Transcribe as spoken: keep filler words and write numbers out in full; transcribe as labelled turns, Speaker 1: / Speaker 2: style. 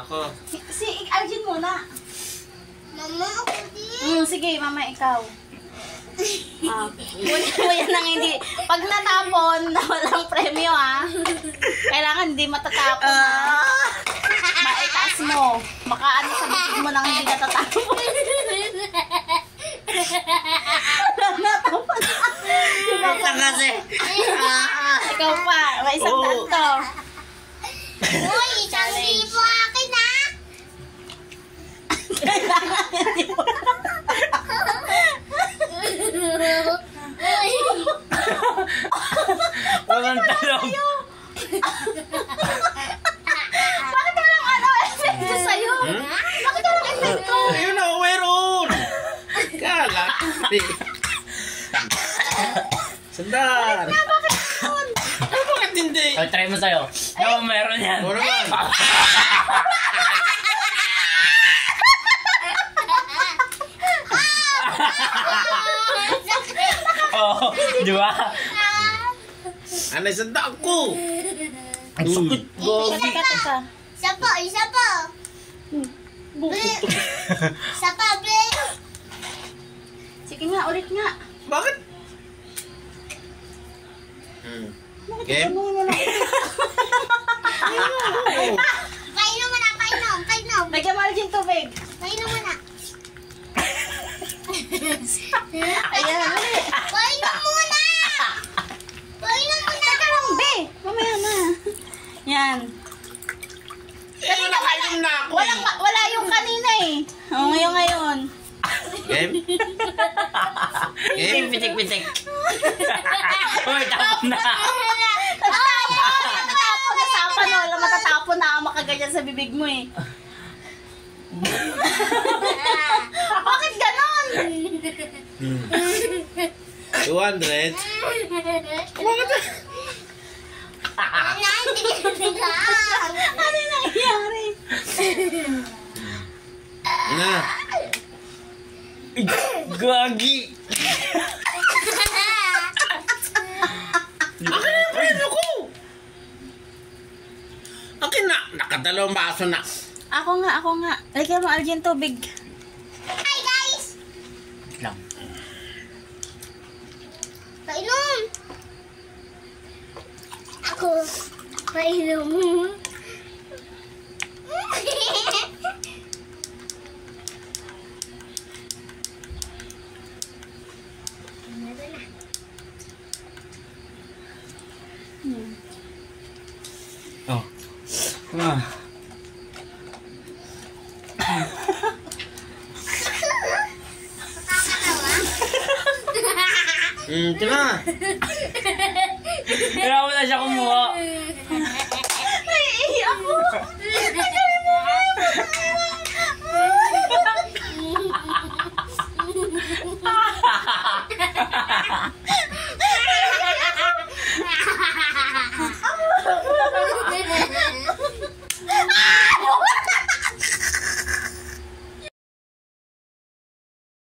Speaker 1: Ako.
Speaker 2: Si Arjun muna.
Speaker 3: Mama, ako din.
Speaker 2: Hmm, sige, mama, ikaw. Ah, muna mo yan ang hindi. Pag natapon, na walang premyo, ha? Kailangan hindi matatapon, ha? Maitaas mo. Makaano sa bibig mo nang hindi natatapon. Walang natapon.
Speaker 1: Ito kasi.
Speaker 2: Ikaw pa, may isang
Speaker 1: Oo.
Speaker 2: tanto.
Speaker 3: Uy, isang libo akin, ha?
Speaker 2: Kailangan hindi mo.
Speaker 3: Uy.
Speaker 1: Walang talong.
Speaker 2: Bakit walang ano, epekto sa'yo?
Speaker 1: Hmm?
Speaker 2: Bakit walang epekto?
Speaker 1: Ayun na, mayroon. Kala. Sandal.
Speaker 2: Ah, bakit yun?
Speaker 1: Ay, bakit hindi?
Speaker 4: Oh, try mo sa'yo. No, meron yan.
Speaker 1: Oo naman.
Speaker 4: Oo, di ba?
Speaker 1: Ano yung sandal ko?
Speaker 4: Ang sakit.
Speaker 2: Isa ka, isa.
Speaker 3: Isa pa, isa pa.
Speaker 2: Bukit.
Speaker 3: Isa pa, bre.
Speaker 2: Sige nga, ulit nga.
Speaker 1: Bakit? Hmm. Game?
Speaker 2: Ano mo lang?
Speaker 3: Painom mo na, painom, painom.
Speaker 2: Lagyan mo ulit yung tubig.
Speaker 3: Painom mo na.
Speaker 2: Ayan, ulit.
Speaker 3: Painom muna. Painom muna.
Speaker 2: Teka lang, be. Mamaya na. Yan.
Speaker 1: Ayun, nakainom na ako.
Speaker 2: Walang, wala yung kanina eh. O, ngayon ngayon.
Speaker 1: Game? Game?
Speaker 4: Pitik-pitik. Uy, tapos na.
Speaker 2: Tatapon! Tatapon! Natapon! Wala matatapon na makaganyan sa bibig mo eh. Bakit ganon?
Speaker 1: two hundred.
Speaker 3: Ano, hindi ka bilang.
Speaker 2: Ano yung nangyayari?
Speaker 1: Na.
Speaker 4: Gagi.
Speaker 1: Akin na yung premyo ko. Akin na. Nakadalawang baso na.
Speaker 2: Ako nga, ako nga. Lagyan mo Arjun tubig.
Speaker 3: Hi, guys.
Speaker 4: Lang.
Speaker 3: Painom. Ako. Painom.
Speaker 2: Hmm.
Speaker 4: Oh. Ah.
Speaker 1: Hmm, ito na.
Speaker 4: Kailangan mo na siya kumuha.
Speaker 2: Naiiyak ako.